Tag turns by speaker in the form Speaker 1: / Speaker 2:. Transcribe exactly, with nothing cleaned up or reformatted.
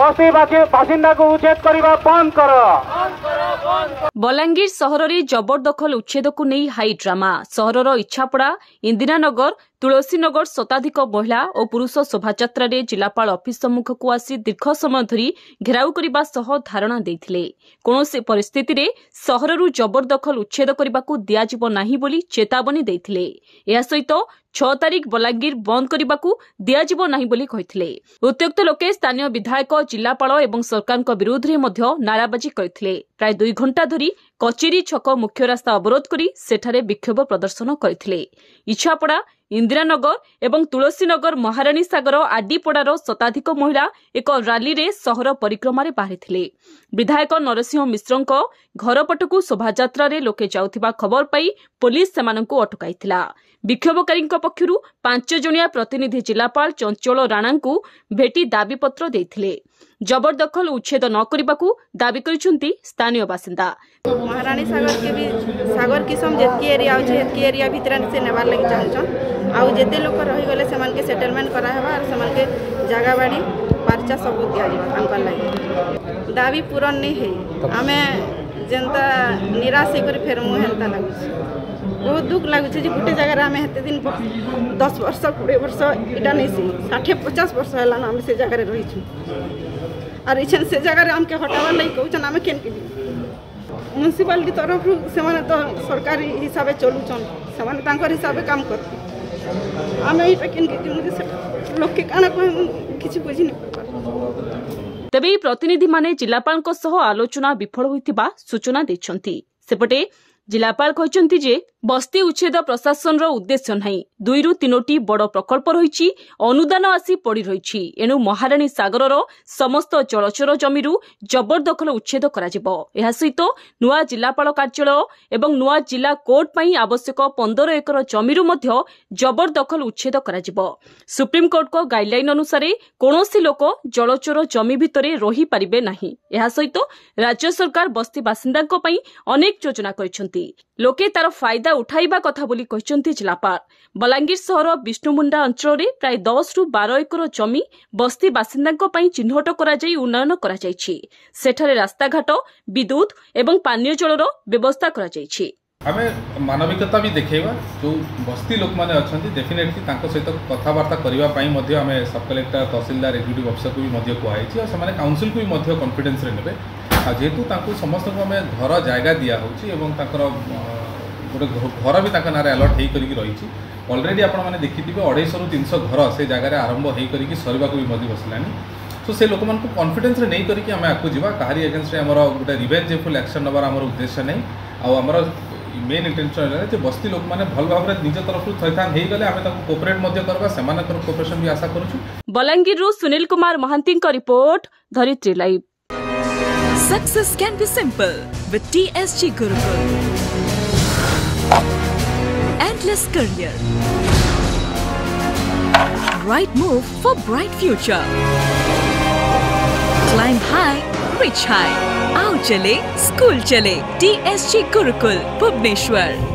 Speaker 1: बस्ती बासिंदा को उच्छेद करने बंद कर।
Speaker 2: बलांगीर सहर में जबरदखल उच्छेद को नहीं हाई ड्रामा। सहरर इच्छापड़ा, इंदिरानगर, तुलसीनगर शताधिक महिला और पुरुष शोभायात्रा जिलापाल ऑफिस सम्मुख को आसी दीर्घ समय धरी घेराव करने सह धारणा देथिले। कोनोसी परिस्थिति रे सहररु जबरदखल उच्छेद करने को दियाजिबो नाही बोली चेतावनी देथिले। एहा सहित छह तारिख बलांगीर बंद करने को दियाजिबो नाही बोली कहिथिले। उत्त्यक्त लोके स्थानीय विधायक, जिलापाल एवं सरकार विरोध में मध्य नाराबाजी करथिले। प्राय दुई घंटा धरी कचेरी छक मुख्य रास्ता अवरोध करी सेठारे विक्षोभ प्रदर्शन करथिले। इच्छापड़ा, इंदिरानगर एवं तुलसीनगर, महाराणी सागर, आडीपड़ार शताधिक महिला एक रैली रे सहर परिक्रमा रे बाहरिथिले। विधायक नरसिंह मिश्रଙ୍କ घर पटकू शोभायात्रा रे लोके जाउथिबा खबर पाई पुलिस सेमानंकु अटकाइथिला। विक्षोभकारी पक्षरु पांच जणिया प्रतिनिधि जिलापाल चंचल राणांकु भेटी दाबीपत्र देथिले। जबरदखल उच्छेद न करने दाबी करिसेंती स्थानीय बासिंदा।
Speaker 3: महाराणी सागर के भी सागर किसम जेतकी एरिया अछि हेतकी एरिया भितर से नेबार लागि चाहछन। आउ जेते लोक रही गले सेमान के सेटलमेंट करा हेबा और सेमान के जगह बाड़ी पर्चा सब दिया जिबा तांकर लागि। दाबी पूर्ण नहीं है। आमे जनता निराश कर फेर मु हेंता लागुछ। बहुत दुख लागुछ जे गुटे जगह रे आमे हेते दिन दस वर्ष बीस वर्ष इटा नहीं सी साठ पचास वर्ष हला ना आमे से जगह रे रही छु। और इछन से जगह रे हमके हटावा लागि कहउछन आमे केन के म्युनिसिपालिटी तरफ से माने तो सरकारी हिसाब से चलुछन से माने तांकर हिसाब से काम कर। आमे इटा केन के मुझे से लोक के काना को किछि बुझि नै पार।
Speaker 2: तबे प्रतिनिधि माने जिलापाल को सह आलोचना विफल होइतिबा सूचना दैछंती। सेपटे जिलापाल कहचंती जे बस्ती उच्छेद प्रशासन रो उद्देश्य नहीं। दुई रु तीनोटी बड़ प्रकल्प रही अनुदान आसी पड़ी रही। एणु महाराणी सागर समस्त जलचर जमी जबरदखल उच्छेद कराजिबो। एहा सहित नुआ जिलापाल कार्यालय एवं नुआ जिला कोर्ट पई आवश्यक पंद्रह एकर जमी जबरदखल उच्छेद कराजिबो। सुप्रीम कोर्ट को गाइडलाइन अनुसार कोनोसी लोक जलचर जमी भितरे रही पारिबे नाही। एहा सहित राज्य सरकार बस्ती बासिंदांको पई अनेक योजना करिसेंती। लोके तार फायदा उठाइबा कथा बोली कहचंती जिलापाल। बलांगीर सहर विष्णुमुंडा अंचल रे प्राय दस रु बारह एकर जमी बस्ती बासिंदांको पई चिन्हट करा जाई उन्नयन करा जाईछि। सेठारे रास्ता घाट, विद्युत एवं पानीय जलर व्यवस्था करा जाईछि।
Speaker 4: आमे मानविकता भी देखेबा जो बस्ती लोक माने अछंती डेफिनेटली तांको सहित कथावार्ता करिवा पई मध्ये आमे सब कलेक्टर, तहसीलदार, एक्जिक्यूटिव अफिसर को भी मध्ये कुआइछि और से काउंसिल को भी मध्ये कॉन्फिडेंस रे नेबे। जेहेतु तांको समस्त को आमे घर जायगा दिया होछि एवं तांकर गोटे घर भी तांका नारे अलर्ट हेई करिक रहिछि। ऑलरेडी आपण माने देखिथिबे अढ़ाई सौ रु तीन सौ घर से जगह आरंभ हेई करिक सरवा को भी मध्ये बसलानी। सो से लोक मान को कॉन्फिडेंस रे नै करिक आमे आकु जिबा काहरी एगेंस्ट रे हमर गोटे रिवेंजफुल एक्शन नबर हमर उद्देश्य नै। आ हमर मेन इंटेंशन है जे बस्ती लोक माने भल भाबरे निज तरफ थैथान हेई गले आमे ताको कोऑपरेट मध्ये करबा सेमानकर कोऑपरेशन भी आशा करूछु।
Speaker 2: बलांगीर रु सुनील कुमार महांती का report, Dharitri live.
Speaker 5: Success can be simple with T S G Gurukul. Endless career. Right move for bright future. Climb high, reach high. Aao chale, school chale. T S G Gurukul, Bhubaneswar.